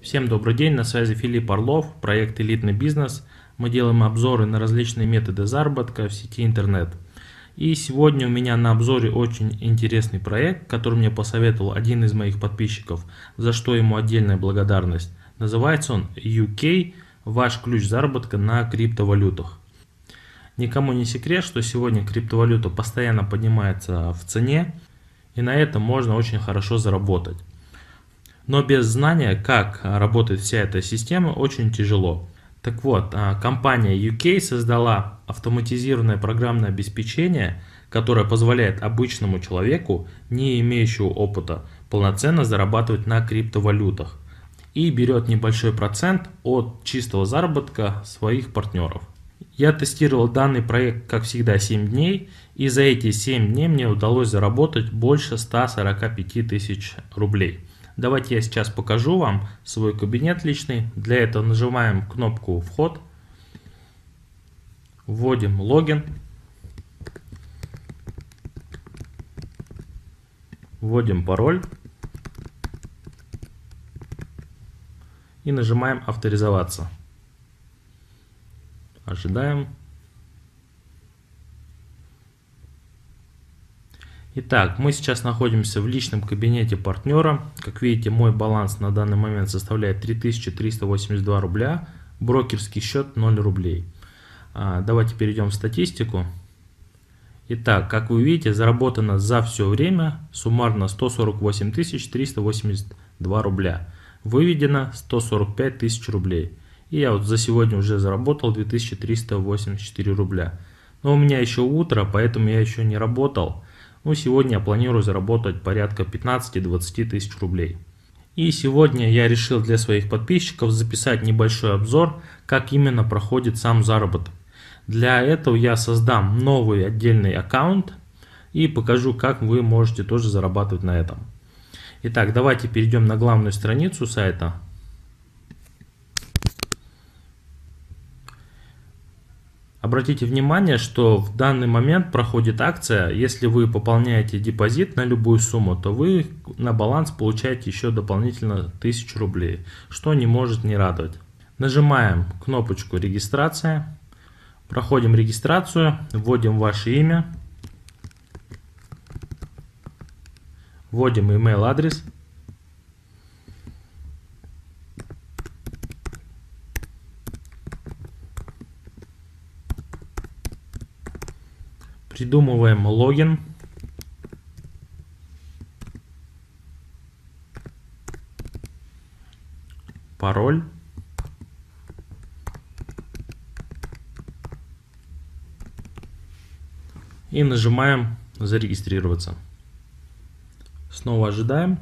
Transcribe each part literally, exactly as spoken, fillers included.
Всем добрый день, на связи Филипп Орлов, проект «Элитный бизнес». Мы делаем обзоры на различные методы заработка в сети интернет. И сегодня у меня на обзоре очень интересный проект, который мне посоветовал один из моих подписчиков, за что ему отдельная благодарность. Называется он ю кей – ваш ключ заработка на криптовалютах. Никому не секрет, что сегодня криптовалюта постоянно поднимается в цене, и на этом можно очень хорошо заработать. Но без знания, как работает вся эта система, очень тяжело. Так вот, компания ю кей создала автоматизированное программное обеспечение, которое позволяет обычному человеку, не имеющему опыта, полноценно зарабатывать на криптовалютах и берет небольшой процент от чистого заработка своих партнеров. Я тестировал данный проект, как всегда, семь дней, и за эти семь дней мне удалось заработать больше ста сорока пяти тысяч рублей. Давайте я сейчас покажу вам свой кабинет личный. Для этого нажимаем кнопку «Вход», вводим логин, вводим пароль и нажимаем «Авторизоваться». Ожидаем. Итак, мы сейчас находимся в личном кабинете партнера. Как видите, мой баланс на данный момент составляет три тысячи триста восемьдесят два рубля, брокерский счет ноль рублей. Давайте перейдем в статистику. Итак, как вы видите, заработано за все время суммарно сто сорок восемь тысяч триста восемьдесят два рубля. Выведено сто сорок пять тысяч рублей. И я вот за сегодня уже заработал две тысячи триста восемьдесят четыре рубля. Но у меня еще утро, поэтому я еще не работал. Ну, сегодня я планирую заработать порядка пятнадцати-двадцати тысяч рублей. И сегодня я решил для своих подписчиков записать небольшой обзор, как именно проходит сам заработок. Для этого я создам новый отдельный аккаунт и покажу, как вы можете тоже зарабатывать на этом. Итак, давайте перейдем на главную страницу сайта. Обратите внимание, что в данный момент проходит акция. Если вы пополняете депозит на любую сумму, то вы на баланс получаете еще дополнительно тысячу рублей, что не может не радовать. Нажимаем кнопочку «Регистрация», проходим регистрацию, вводим ваше имя, вводим email адрес. Придумываем логин. Пароль. И нажимаем «Зарегистрироваться». Снова ожидаем.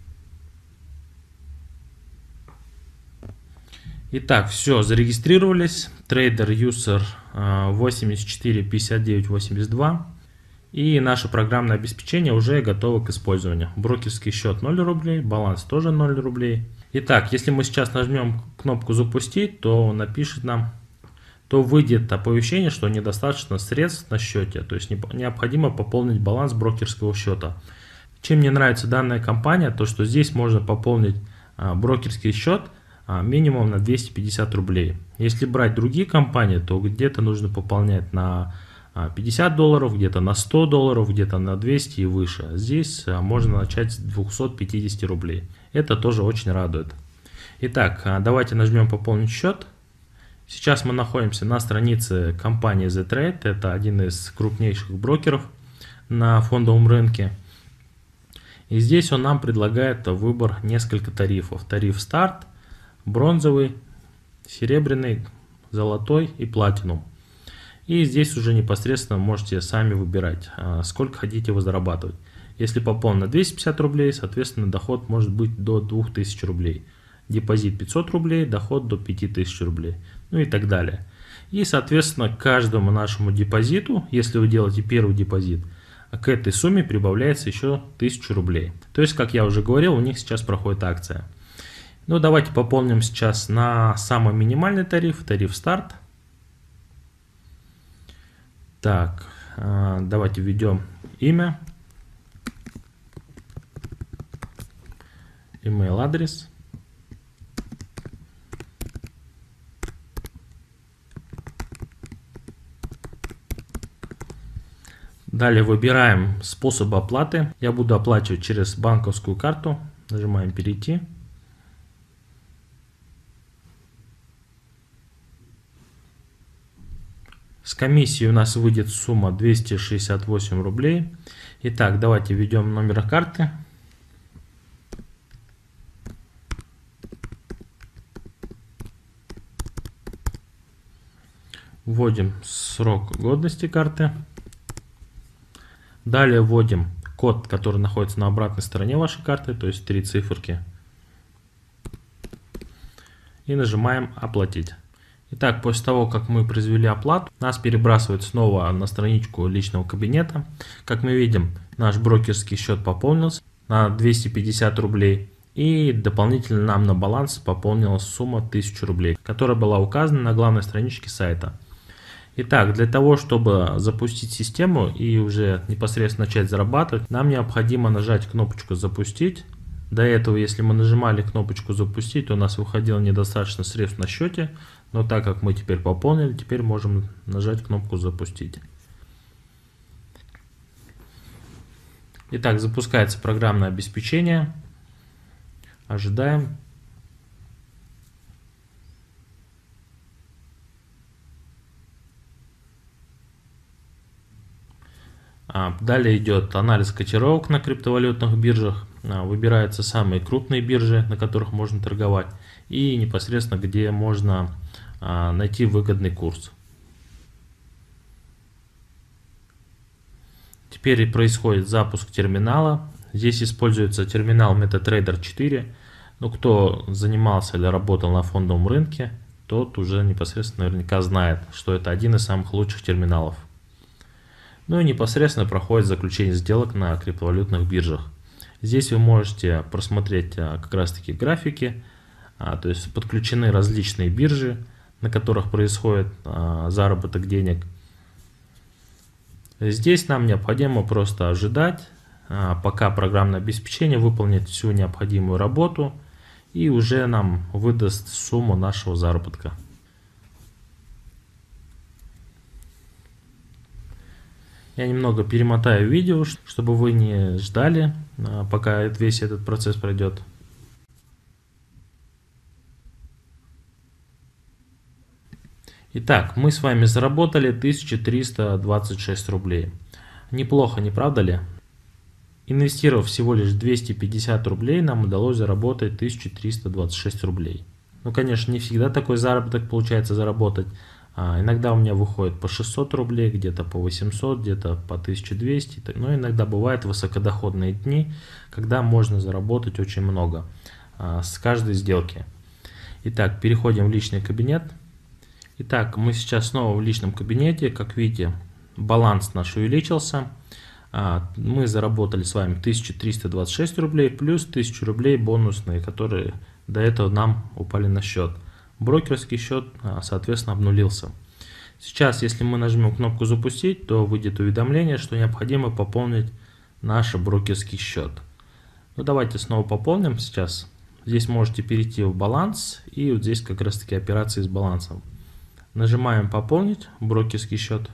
Итак, все, зарегистрировались. Трейдер юзер восемьдесят четыре пятьдесят девять восемьдесят два. И наше программное обеспечение уже готово к использованию. Брокерский счет ноль рублей, баланс тоже ноль рублей. Итак, если мы сейчас нажмем кнопку «Запустить», то напишет нам, то выйдет оповещение, что недостаточно средств на счете. То есть необходимо пополнить баланс брокерского счета. Чем мне нравится данная компания, то что здесь можно пополнить брокерский счет минимум на двести пятьдесят рублей. Если брать другие компании, то где-то нужно пополнять на пятьдесят долларов, где-то на сто долларов, где-то на двести и выше. Здесь можно начать с двухсот пятидесяти рублей. Это тоже очень радует. Итак, давайте нажмем «Пополнить счет». Сейчас мы находимся на странице компании The Trade. Это один из крупнейших брокеров на фондовом рынке. И здесь он нам предлагает выбор несколько тарифов. Тариф старт, бронзовый, серебряный, золотой и платинум. И здесь уже непосредственно можете сами выбирать, сколько хотите вы зарабатывать. Если пополнить на двести пятьдесят рублей, соответственно, доход может быть до двух тысяч рублей. Депозит пятьсот рублей, доход до пяти тысяч рублей. Ну и так далее. И, соответственно, к каждому нашему депозиту, если вы делаете первый депозит, к этой сумме прибавляется еще тысяча рублей. То есть, как я уже говорил, у них сейчас проходит акция. Ну, давайте пополним сейчас на самый минимальный тариф, тариф старт. Так, давайте введем имя, email адрес, Далее выбираем способ оплаты. Я буду оплачивать через банковскую карту. Нажимаем «Перейти». С комиссией у нас выйдет сумма двести шестьдесят восемь рублей. Итак, давайте введем номер карты. Вводим срок годности карты. Далее вводим код, который находится на обратной стороне вашей карты, то есть три циферки. И нажимаем «Оплатить». Итак, после того, как мы произвели оплату, нас перебрасывает снова на страничку личного кабинета. Как мы видим, наш брокерский счет пополнился на двести пятьдесят рублей. И дополнительно нам на баланс пополнилась сумма тысяча рублей, которая была указана на главной страничке сайта. Итак, для того, чтобы запустить систему и уже непосредственно начать зарабатывать, нам необходимо нажать кнопочку «Запустить». До этого, если мы нажимали кнопочку «Запустить», то у нас выходило недостаточно средств на счете. Но так как мы теперь пополнили, теперь можем нажать кнопку «Запустить». Итак, запускается программное обеспечение. Ожидаем. Далее идет анализ котировок на криптовалютных биржах. Выбираются самые крупные биржи, на которых можно торговать. И непосредственно, где можно найти выгодный курс. Теперь происходит запуск терминала. Здесь используется терминал MetaTrader четыре. Ну, кто занимался или работал на фондовом рынке, тот уже непосредственно наверняка знает, что это один из самых лучших терминалов. Ну и непосредственно проходит заключение сделок на криптовалютных биржах. Здесь вы можете просмотреть как раз таки графики, то есть подключены различные биржи, на которых происходит заработок денег. Здесь нам необходимо просто ожидать, пока программное обеспечение выполнит всю необходимую работу и уже нам выдаст сумму нашего заработка. Я немного перемотаю видео, чтобы вы не ждали, пока весь этот процесс пройдет. Итак, мы с вами заработали тысячу триста двадцать шесть рублей. Неплохо, не правда ли? Инвестировав всего лишь двести пятьдесят рублей, нам удалось заработать тысячу триста двадцать шесть рублей. Ну, конечно, не всегда такой заработок получается заработать. А иногда у меня выходит по шестьсот рублей, где-то по восемьсот, где-то по тысяче двести. Но иногда бывают высокодоходные дни, когда можно заработать очень много а, с каждой сделки. Итак, переходим в личный кабинет. Итак, мы сейчас снова в личном кабинете. Как видите, баланс наш увеличился. А, мы заработали с вами тысячу триста двадцать шесть рублей плюс тысячу рублей бонусные, которые до этого нам упали на счет. Брокерский счет, соответственно, обнулился. Сейчас, если мы нажмем кнопку «Запустить», то выйдет уведомление, что необходимо пополнить наш брокерский счет. Ну, давайте снова пополним сейчас. Здесь можете перейти в баланс, и вот здесь как раз таки операции с балансом. Нажимаем «Пополнить брокерский счет».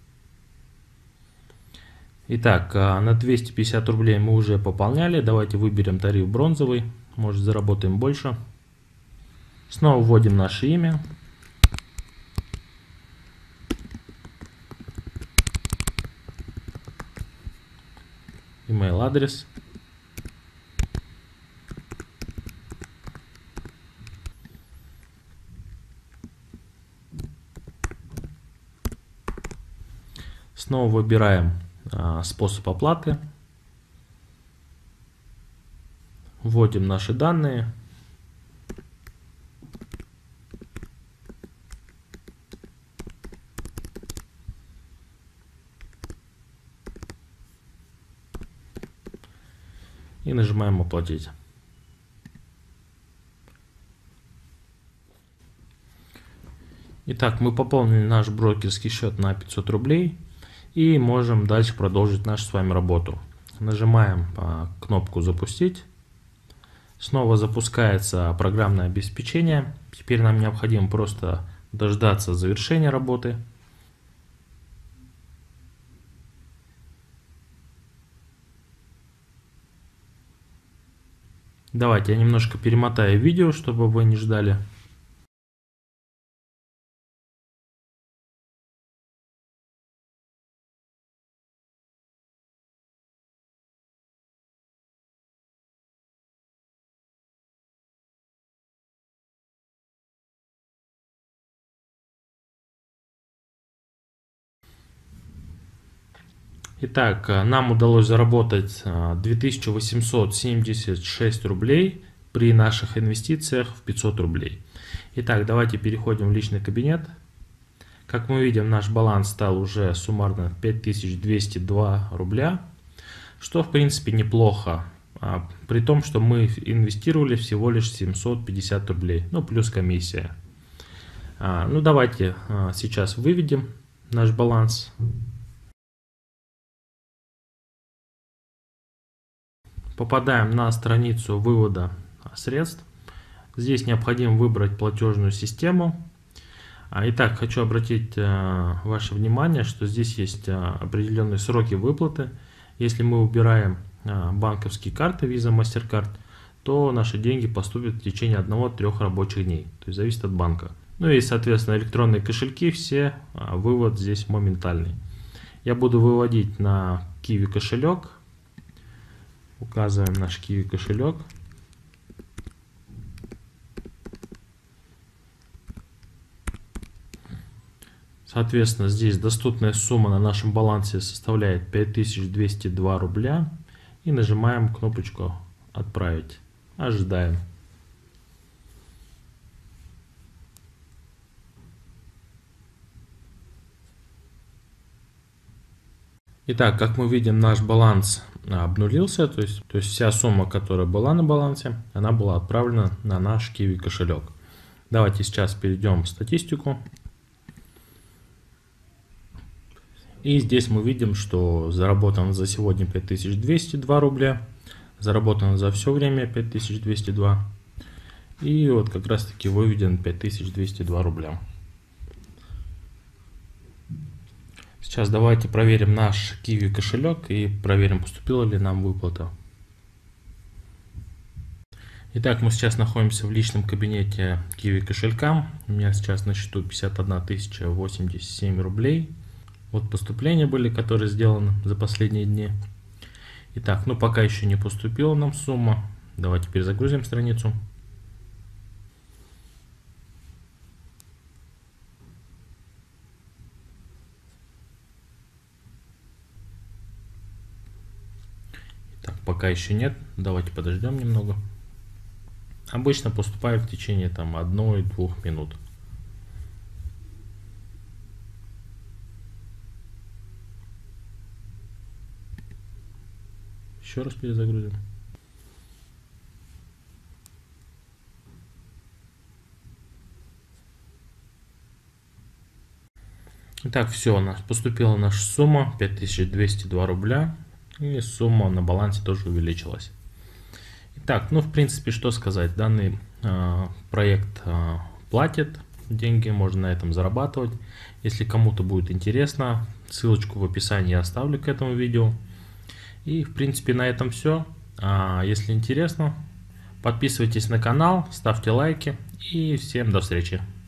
Итак, на двести пятьдесят рублей мы уже пополняли. Давайте выберем тариф бронзовый, может заработаем больше. Снова вводим наше имя. Email адрес. Снова выбираем а, способ оплаты. Вводим наши данные. И нажимаем «Оплатить». Итак, мы пополнили наш брокерский счет на пятьсот рублей и можем дальше продолжить нашу с вами работу. Нажимаем кнопку «Запустить». Снова запускается программное обеспечение. Теперь нам необходимо просто дождаться завершения работы. Давайте я немножко перемотаю видео, чтобы вы не ждали. Итак, нам удалось заработать две тысячи восемьсот семьдесят шесть рублей при наших инвестициях в пятьсот рублей. Итак, давайте переходим в личный кабинет. Как мы видим, наш баланс стал уже суммарно пять тысяч двести два рубля, что в принципе неплохо, при том, что мы инвестировали всего лишь семьсот пятьдесят рублей, ну плюс комиссия. Ну давайте сейчас выведем наш баланс. Попадаем на страницу вывода средств. Здесь необходимо выбрать платежную систему. Итак, хочу обратить ваше внимание, что здесь есть определенные сроки выплаты. Если мы убираем банковские карты Visa, MasterCard, то наши деньги поступят в течение одного-трёх рабочих дней. То есть зависит от банка. Ну и, соответственно, электронные кошельки, все вывод здесь моментальный. Я буду выводить на Kiwi кошелек. Указываем наш Kiwi кошелек. Соответственно, здесь доступная сумма на нашем балансе составляет пять тысяч двести два рубля. И нажимаем кнопочку «Отправить». Ожидаем. Итак, как мы видим, наш баланс обнулился, то есть, то есть вся сумма, которая была на балансе, она была отправлена на наш Kiwi кошелек. Давайте сейчас перейдем в статистику. И здесь мы видим, что заработано за сегодня пять тысяч двести два рубля, заработано за все время пять тысяч двести два. И вот как раз таки выведен пять тысяч двести два рубля. Сейчас давайте проверим наш Kiwi кошелек и проверим, поступила ли нам выплата. Итак, мы сейчас находимся в личном кабинете Kiwi кошелька. У меня сейчас на счету пятьдесят одна тысяча восемьдесят семь рублей. Вот поступления были, которые сделаны за последние дни. Итак, ну пока еще не поступила нам сумма. Давайте перезагрузим страницу. Так, пока еще нет. Давайте подождем немного. Обычно поступает в течение там одной-двух минут. Еще раз перезагрузим. Итак, все, у нас поступила наша сумма пять тысяч двести два рубля. И сумма на балансе тоже увеличилась. Итак, ну в принципе, что сказать. Данный э, проект э, платит деньги, можно на этом зарабатывать. Если кому-то будет интересно, ссылочку в описании я оставлю к этому видео. И в принципе на этом все. А если интересно, подписывайтесь на канал, ставьте лайки и всем до встречи.